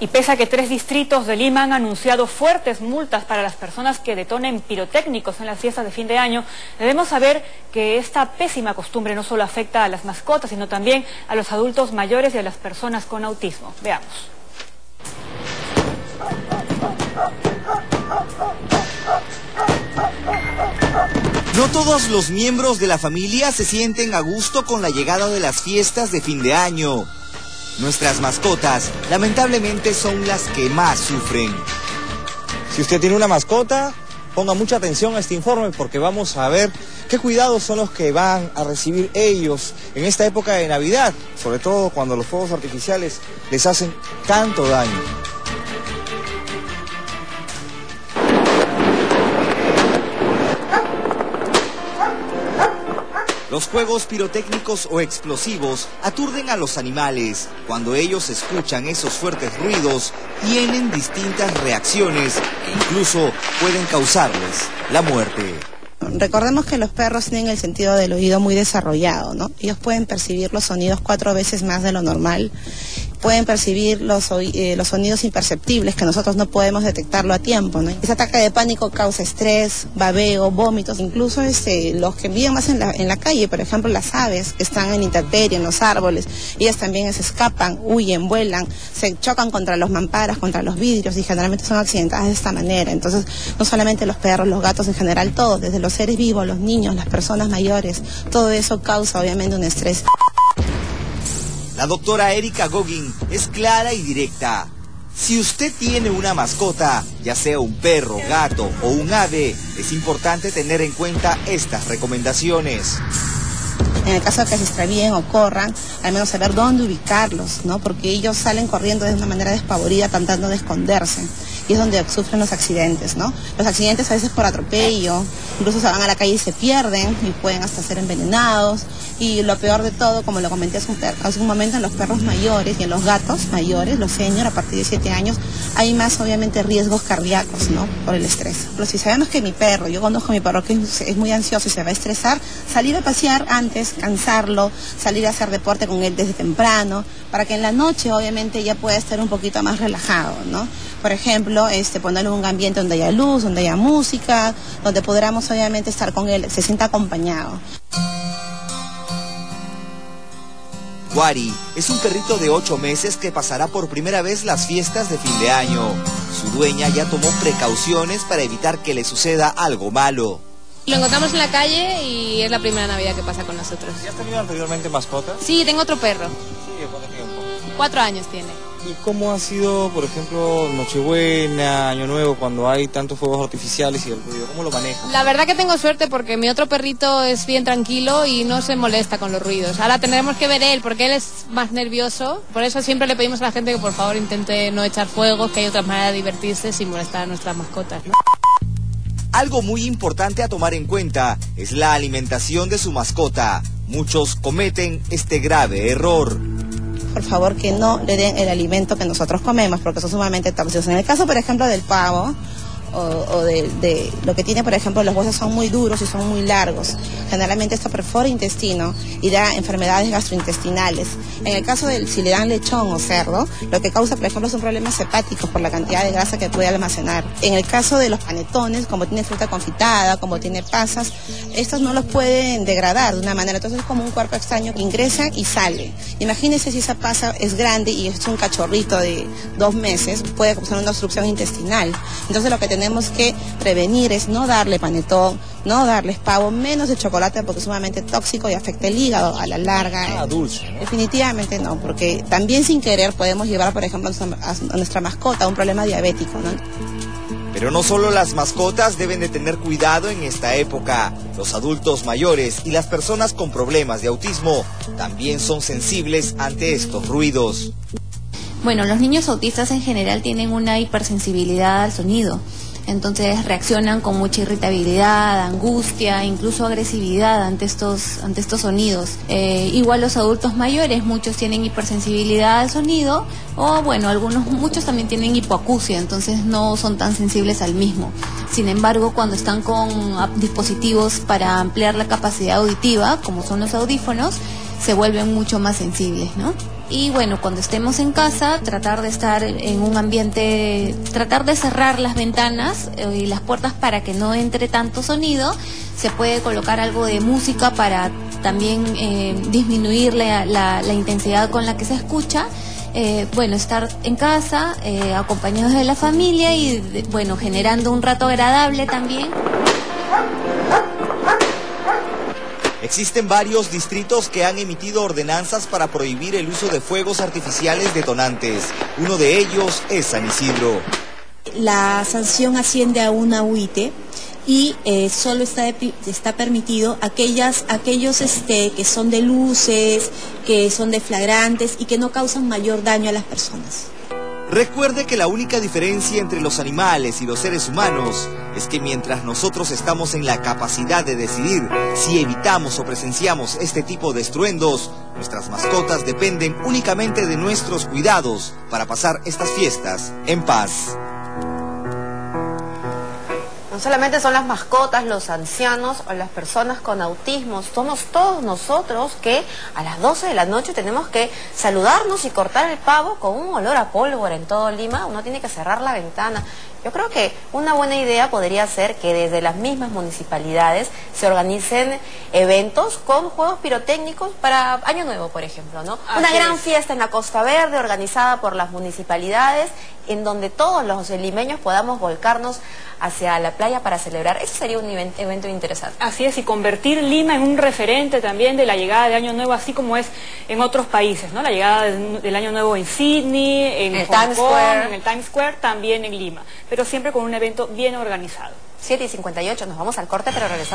Y pese a que 3 distritos de Lima han anunciado fuertes multas para las personas que detonen pirotécnicos en las fiestas de fin de año, debemos saber que esta pésima costumbre no solo afecta a las mascotas, sino también a los adultos mayores y a las personas con autismo. Veamos. No todos los miembros de la familia se sienten a gusto con la llegada de las fiestas de fin de año. Nuestras mascotas, lamentablemente, son las que más sufren. Si usted tiene una mascota, ponga mucha atención a este informe porque vamos a ver qué cuidados son los que van a recibir ellos en esta época de Navidad, sobre todo cuando los fuegos artificiales les hacen tanto daño. Los fuegos pirotécnicos o explosivos aturden a los animales. Cuando ellos escuchan esos fuertes ruidos, tienen distintas reacciones e incluso pueden causarles la muerte. Recordemos que los perros tienen el sentido del oído muy desarrollado, ¿no? Ellos pueden percibir los sonidos 4 veces más de lo normal. Pueden percibir los sonidos imperceptibles que nosotros no podemos detectarlo a tiempo, ¿no? Ese ataque de pánico causa estrés, babeo, vómitos, incluso los que viven más en la calle, por ejemplo las aves que están en intemperie, en los árboles, ellas también se escapan, huyen, vuelan, se chocan contra los mamparas, contra los vidrios y generalmente son accidentadas de esta manera. Entonces, no solamente los perros, los gatos en general, todos, desde los seres vivos, los niños, las personas mayores, todo eso causa obviamente un estrés. La doctora Erika Gogin es clara y directa. Si usted tiene una mascota, ya sea un perro, gato o un ave, es importante tener en cuenta estas recomendaciones. En el caso de que se extravíen o corran, al menos saber dónde ubicarlos, ¿no? Porque ellos salen corriendo de una manera despavorida, tratando de esconderse. Y es donde sufren los accidentes, ¿no? Los accidentes a veces por atropello, incluso se van a la calle y se pierden y pueden hasta ser envenenados. Y lo peor de todo, como lo comenté hace un momento, en los perros mayores y en los gatos mayores, los senior, a partir de 7 años, hay más obviamente riesgos cardíacos, ¿no? Por el estrés. Pero si sabemos que mi perro, yo conozco a mi perro que es muy ansioso y se va a estresar, salir a pasear antes, cansarlo, salir a hacer deporte con él desde temprano, para que en la noche obviamente ya pueda estar un poquito más relajado, ¿no? Por ejemplo, ponerle un ambiente donde haya luz, donde haya música, donde podamos obviamente estar con él, se sienta acompañado. Wari es un perrito de 8 meses que pasará por primera vez las fiestas de fin de año. Su dueña ya tomó precauciones para evitar que le suceda algo malo. Lo encontramos en la calle y es la primera Navidad que pasa con nosotros. ¿Ya has tenido anteriormente mascotas? Sí, tengo otro perro. Sí, ¿cuánto tiempo? 4 años tiene. ¿Y cómo ha sido, por ejemplo, Nochebuena, Año Nuevo, cuando hay tantos fuegos artificiales y el ruido? ¿Cómo lo manejas? La verdad que tengo suerte porque mi otro perrito es bien tranquilo y no se molesta con los ruidos. Ahora tendremos que ver él porque él es más nervioso. Por eso siempre le pedimos a la gente que por favor intente no echar fuegos, que hay otras maneras de divertirse sin molestar a nuestras mascotas, ¿no? Algo muy importante a tomar en cuenta es la alimentación de su mascota. Muchos cometen este grave error. Por favor, que no le den el alimento que nosotros comemos, porque son sumamente tóxicos. En el caso, por ejemplo, del pavo, o de lo que tiene, por ejemplo, los huesos son muy duros y son muy largos. Generalmente esto perfora intestino y da enfermedades gastrointestinales. En el caso si le dan lechón o cerdo, lo que causa, por ejemplo, son problemas hepáticos por la cantidad de grasa que puede almacenar. En el caso de los panetones, como tiene fruta confitada, como tiene pasas, estos no los pueden degradar de una manera. Entonces es como un cuerpo extraño que ingresa y sale. Imagínense si esa pasa es grande y es un cachorrito de 2 meses, puede causar una obstrucción intestinal. Entonces lo que tenemos que prevenir es no darle panetón, no darles pavo, menos el chocolate porque es sumamente tóxico y afecta el hígado a la larga. Dulce, ¿no? Definitivamente no, porque también sin querer podemos llevar, por ejemplo, a nuestra mascota a un problema diabético, ¿no? Pero no solo las mascotas deben de tener cuidado en esta época. Los adultos mayores y las personas con problemas de autismo también son sensibles ante estos ruidos. Bueno, los niños autistas en general tienen una hipersensibilidad al sonido. Entonces reaccionan con mucha irritabilidad, angustia, incluso agresividad ante estos sonidos. Igual los adultos mayores, muchos tienen hipersensibilidad al sonido, o bueno, muchos también tienen hipoacusia, entonces no son tan sensibles al mismo. Sin embargo, cuando están con dispositivos para ampliar la capacidad auditiva, como son los audífonos, se vuelven mucho más sensibles, ¿no? Y bueno, cuando estemos en casa, tratar de estar en un ambiente, tratar de cerrar las ventanas y las puertas para que no entre tanto sonido. Se puede colocar algo de música para también disminuir la intensidad con la que se escucha. Bueno, estar en casa, acompañados de la familia y bueno, generando un rato agradable también. Existen varios distritos que han emitido ordenanzas para prohibir el uso de fuegos artificiales detonantes. Uno de ellos es San Isidro. La sanción asciende a una UIT y solo está permitido aquellos que son de luces, que son de flagrantes y que no causan mayor daño a las personas. Recuerde que la única diferencia entre los animales y los seres humanos es que mientras nosotros estamos en la capacidad de decidir si evitamos o presenciamos este tipo de estruendos, nuestras mascotas dependen únicamente de nuestros cuidados para pasar estas fiestas en paz. No solamente son las mascotas, los ancianos o las personas con autismo, somos todos nosotros que a las 12 de la noche tenemos que saludarnos y cortar el pavo con un olor a pólvora en todo Lima. Uno tiene que cerrar la ventana. Yo creo que una buena idea podría ser que desde las mismas municipalidades se organicen eventos con juegos pirotécnicos para Año Nuevo, por ejemplo, ¿no? Una gran fiesta en la Costa Verde organizada por las municipalidades en donde todos los limeños podamos volcarnos hacia la playa para celebrar. Eso sería un evento interesante. Así es, y convertir Lima en un referente también de la llegada de Año Nuevo, así como es en otros países, ¿no? La llegada del Año Nuevo en Sydney, en Hong Kong, en el Times Square, también en Lima, pero siempre con un evento bien organizado. 7:58, nos vamos al corte, pero regresamos.